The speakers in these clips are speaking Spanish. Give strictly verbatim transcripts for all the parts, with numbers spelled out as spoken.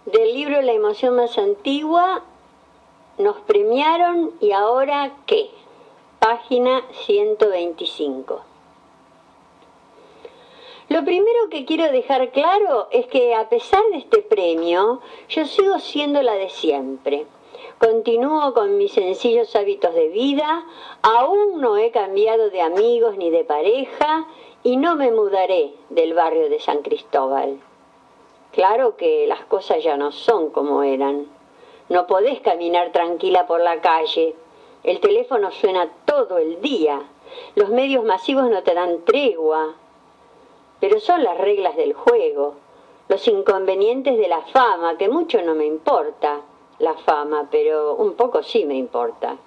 del libro La emoción más antigua, nos premiaron y ahora ¿qué? Página ciento veinticinco. Lo primero que quiero dejar claro es que a pesar de este premio, yo sigo siendo la de siempre. Continúo con mis sencillos hábitos de vida, aún no he cambiado de amigos ni de pareja y no me mudaré del barrio de San Cristóbal. Claro que las cosas ya no son como eran. No podés caminar tranquila por la calle. El teléfono suena todo el día. Los medios masivos no te dan tregua. Pero son las reglas del juego, los inconvenientes de la fama, que mucho no me importa la fama, pero un poco sí me importa.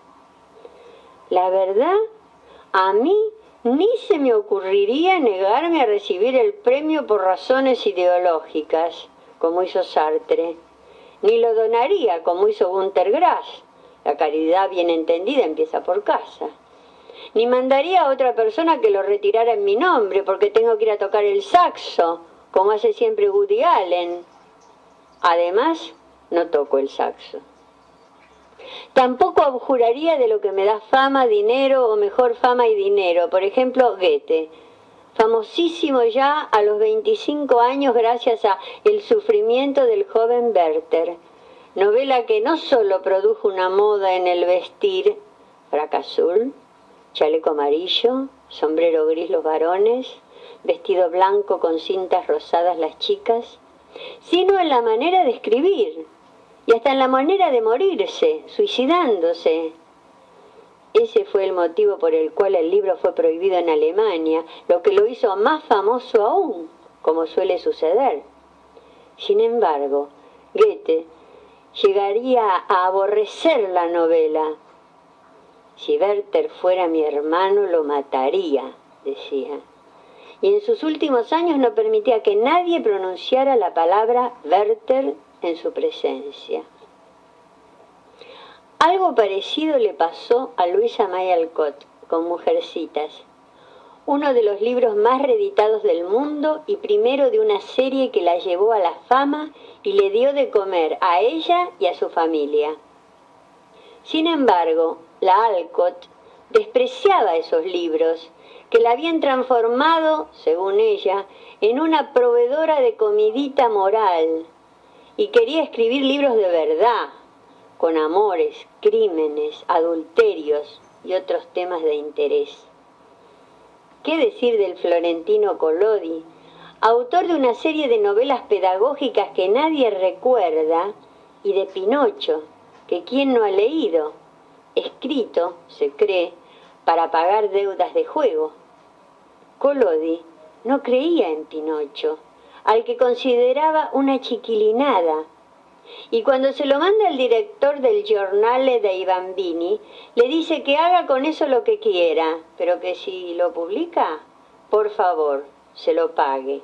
La verdad, a mí ni se me ocurriría negarme a recibir el premio por razones ideológicas, como hizo Sartre, ni lo donaría, como hizo Günter Grass. La caridad bien entendida empieza por casa. Ni mandaría a otra persona que lo retirara en mi nombre, porque tengo que ir a tocar el saxo, como hace siempre Woody Allen. Además, no toco el saxo. Tampoco abjuraría de lo que me da fama, dinero, o mejor fama y dinero. Por ejemplo, Goethe, famosísimo ya a los veinticinco años gracias a El sufrimiento del joven Werther, novela que no solo produjo una moda en el vestir, frac azul, chaleco amarillo, sombrero gris los varones, vestido blanco con cintas rosadas las chicas, sino en la manera de escribir y hasta en la manera de morirse, suicidándose. Ese fue el motivo por el cual el libro fue prohibido en Alemania, lo que lo hizo más famoso aún, como suele suceder. Sin embargo, Goethe llegaría a aborrecer la novela. Si Werther fuera mi hermano, lo mataría, decía. Y en sus últimos años no permitía que nadie pronunciara la palabra Werther en su presencia. Algo parecido le pasó a Louisa May Alcott con Mujercitas, uno de los libros más reeditados del mundo y primero de una serie que la llevó a la fama y le dio de comer a ella y a su familia. Sin embargo, la Alcott despreciaba esos libros que la habían transformado, según ella, en una proveedora de comidita moral y quería escribir libros de verdad, con amores, crímenes, adulterios y otros temas de interés. ¿Qué decir del florentino Collodi, autor de una serie de novelas pedagógicas que nadie recuerda, y de Pinocho, que quién no ha leído, escrito, se cree, para pagar deudas de juego? Collodi no creía en Pinocho, al que consideraba una chiquilinada, y cuando se lo manda el director del Giornale dei Bambini, le dice que haga con eso lo que quiera, pero que si lo publica, por favor, se lo pague.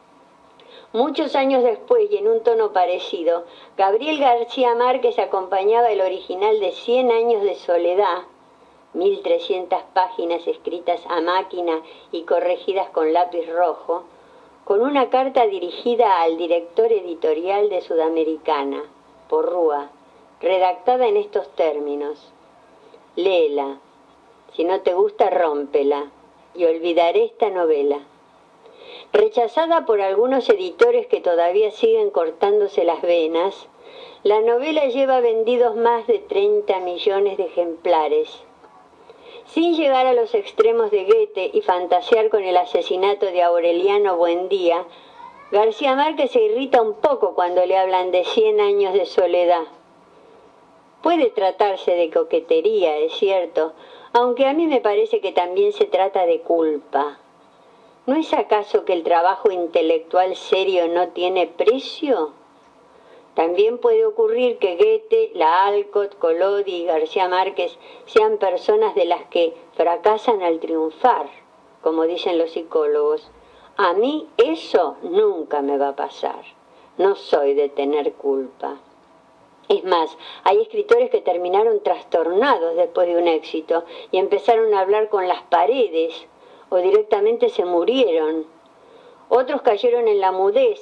Muchos años después, y en un tono parecido, Gabriel García Márquez acompañaba el original de Cien años de soledad, mil trescientas páginas escritas a máquina y corregidas con lápiz rojo, con una carta dirigida al director editorial de Sudamericana, Porrúa, redactada en estos términos: léela, si no te gusta rómpela, y olvidaré esta novela. Rechazada por algunos editores que todavía siguen cortándose las venas, la novela lleva vendidos más de treinta millones de ejemplares. Sin llegar a los extremos de Goethe y fantasear con el asesinato de Aureliano Buendía, García Márquez se irrita un poco cuando le hablan de cien años de soledad. Puede tratarse de coquetería, es cierto, aunque a mí me parece que también se trata de culpa. ¿No es acaso que el trabajo intelectual serio no tiene precio? También puede ocurrir que Goethe, la Alcott, Collodi y García Márquez sean personas de las que fracasan al triunfar, como dicen los psicólogos. A mí eso nunca me va a pasar. No soy de tener culpa. Es más, hay escritores que terminaron trastornados después de un éxito y empezaron a hablar con las paredes o directamente se murieron. Otros cayeron en la mudez,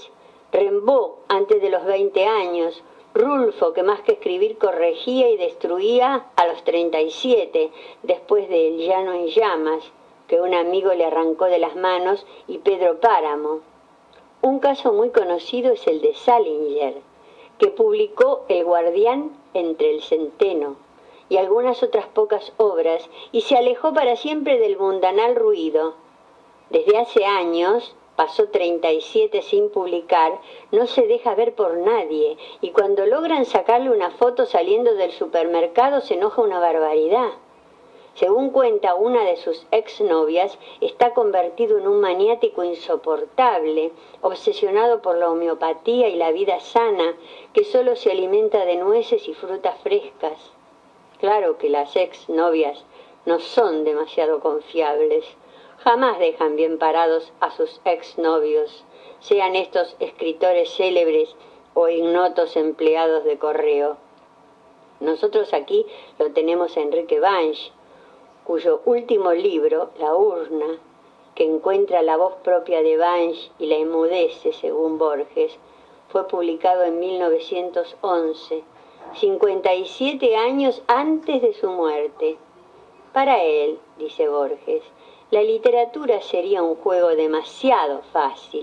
Rimbaud antes de los veinte años, Rulfo, que más que escribir corregía y destruía a los treinta y siete, después de El llano en llamas, que un amigo le arrancó de las manos, y Pedro Páramo. Un caso muy conocido es el de Salinger, que publicó El guardián entre el centeno y algunas otras pocas obras, y se alejó para siempre del mundanal ruido. Desde hace años, pasó treinta y siete sin publicar, no se deja ver por nadie, y cuando logran sacarle una foto saliendo del supermercado se enoja una barbaridad. Según cuenta una de sus exnovias, está convertido en un maniático insoportable, obsesionado por la homeopatía y la vida sana, que solo se alimenta de nueces y frutas frescas. Claro que las exnovias no son demasiado confiables. Jamás dejan bien parados a sus exnovios, sean estos escritores célebres o ignotos empleados de correo. Nosotros aquí lo tenemos a Enrique Banch, cuyo último libro, La urna, que encuentra la voz propia de Banch y la enmudece, según Borges, fue publicado en mil novecientos once, cincuenta y siete años antes de su muerte. Para él, dice Borges, la literatura sería un juego demasiado fácil.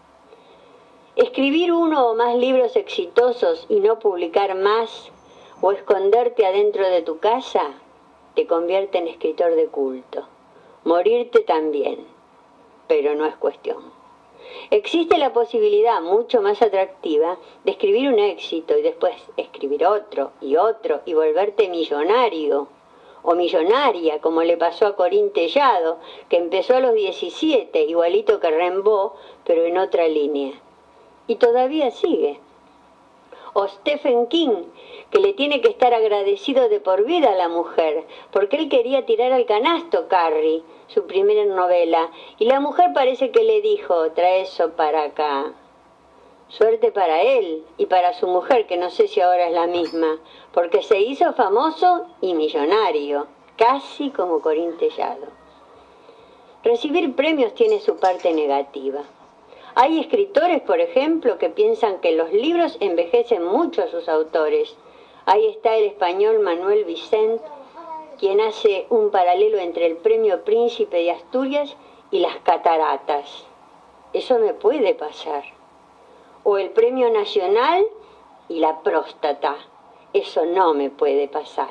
Escribir uno o más libros exitosos y no publicar más, o esconderte adentro de tu casa, te convierte en escritor de culto. Morirte también, pero no es cuestión. Existe la posibilidad mucho más atractiva de escribir un éxito y después escribir otro y otro y volverte millonario o millonaria, como le pasó a Corín Tellado, que empezó a los diecisiete, igualito que Rimbaud, pero en otra línea. Y todavía sigue. O Stephen King, que le tiene que estar agradecido de por vida a la mujer, porque él quería tirar al canasto Carrie, su primera novela, y la mujer parece que le dijo, trae eso para acá. Suerte para él y para su mujer, que no sé si ahora es la misma, porque se hizo famoso y millonario, casi como Corín Tellado. Recibir premios tiene su parte negativa. Hay escritores, por ejemplo, que piensan que los libros envejecen mucho a sus autores. Ahí está el español Manuel Vicent, quien hace un paralelo entre el Premio Príncipe de Asturias y las cataratas. Eso me puede pasar. O el Premio Nacional y la próstata. Eso no me puede pasar.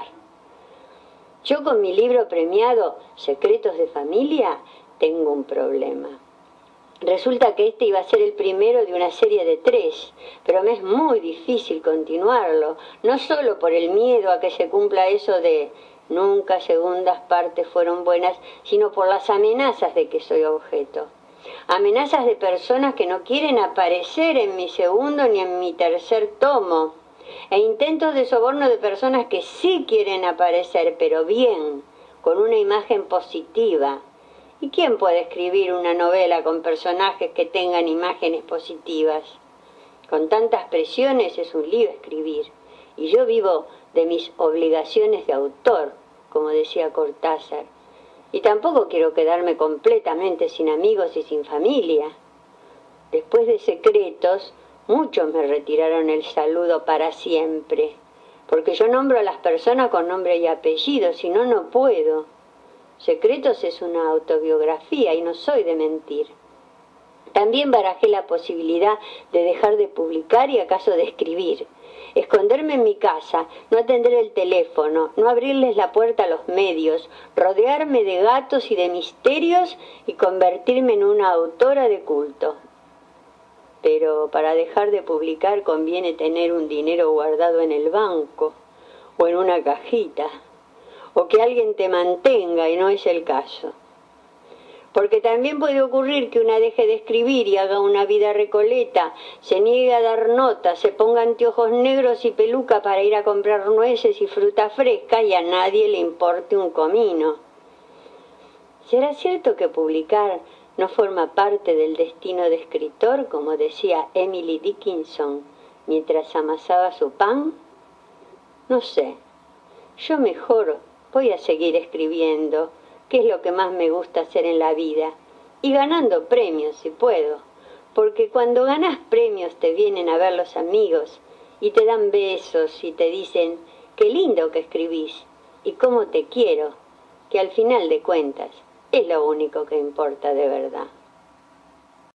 Yo con mi libro premiado, Secretos de Familia, tengo un problema. Resulta que este iba a ser el primero de una serie de tres, pero me es muy difícil continuarlo, no solo por el miedo a que se cumpla eso de nunca segundas partes fueron buenas, sino por las amenazas de que soy objeto. Amenazas de personas que no quieren aparecer en mi segundo ni en mi tercer tomo, e intentos de soborno de personas que sí quieren aparecer, pero bien, con una imagen positiva. ¿Y quién puede escribir una novela con personajes que tengan imágenes positivas? Con tantas presiones es un lío escribir, y yo vivo de mis obligaciones de autor, como decía Cortázar. Y tampoco quiero quedarme completamente sin amigos y sin familia. Después de Secretos, muchos me retiraron el saludo para siempre, porque yo nombro a las personas con nombre y apellido, si no, no puedo. Secretos es una autobiografía y no soy de mentir. También barajé la posibilidad de dejar de publicar y acaso de escribir. Esconderme en mi casa, no atender el teléfono, no abrirles la puerta a los medios, rodearme de gatos y de misterios y convertirme en una autora de culto. Pero para dejar de publicar conviene tener un dinero guardado en el banco o en una cajita, o que alguien te mantenga, y no es el caso. Porque también puede ocurrir que una deje de escribir y haga una vida recoleta, se niegue a dar notas, se ponga anteojos negros y peluca para ir a comprar nueces y fruta fresca y a nadie le importe un comino. ¿Será cierto que publicar no forma parte del destino de escritor, como decía Emily Dickinson mientras amasaba su pan? No sé. Yo mejor voy a seguir escribiendo, que es lo que más me gusta hacer en la vida, y ganando premios si puedo, porque cuando ganas premios te vienen a ver los amigos y te dan besos y te dicen, qué lindo que escribís y cómo te quiero, que al final de cuentas es lo único que importa de verdad.